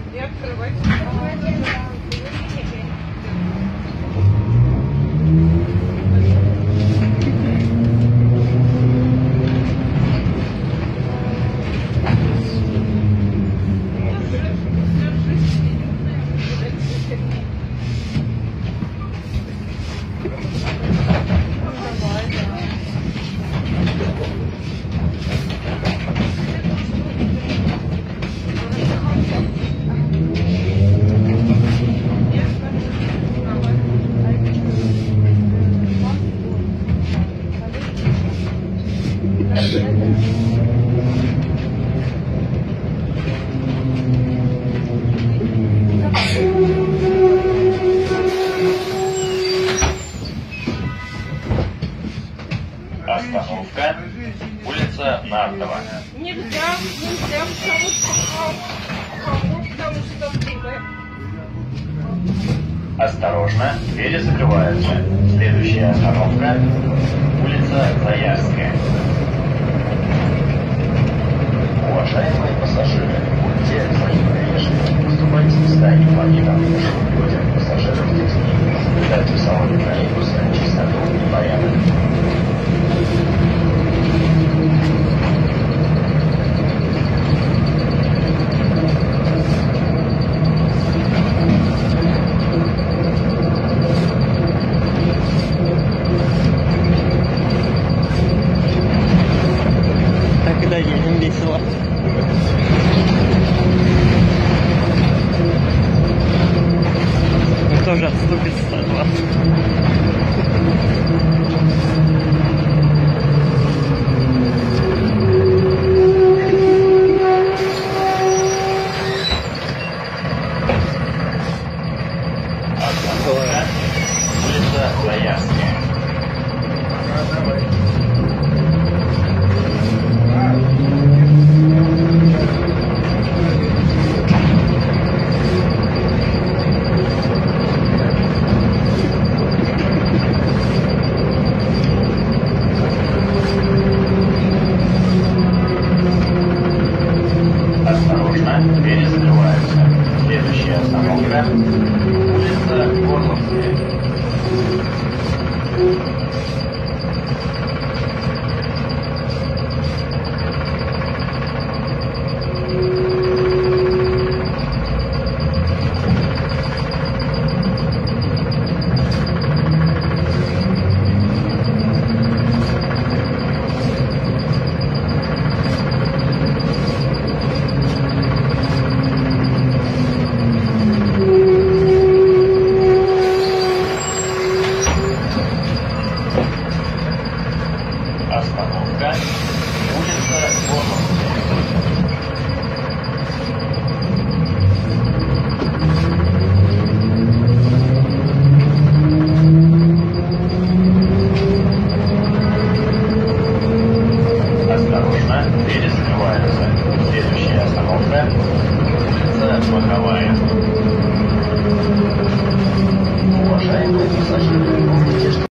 И открывать. Остановка. Улица Нартова. Нельзя, потому что там. Осторожно, двери закрываются. Следующая остановка. Улица Заярская. Уважаемые пассажиры, будьте взаимовежливы. Уступайте места инвалидам, людям, пассажирам с детьми. Соблюдайте в салоне троллейбуса чистоту и порядок. Так, да, едем весело. Он тоже отступится от вас. Остановка. Улица Заярская. Осторожно, двери закрываются. Следующая остановка. Улица Горловская. Остановка. Улица Горловская. Осторожно, двери закрываются. Следующая остановка. Улица Маховая.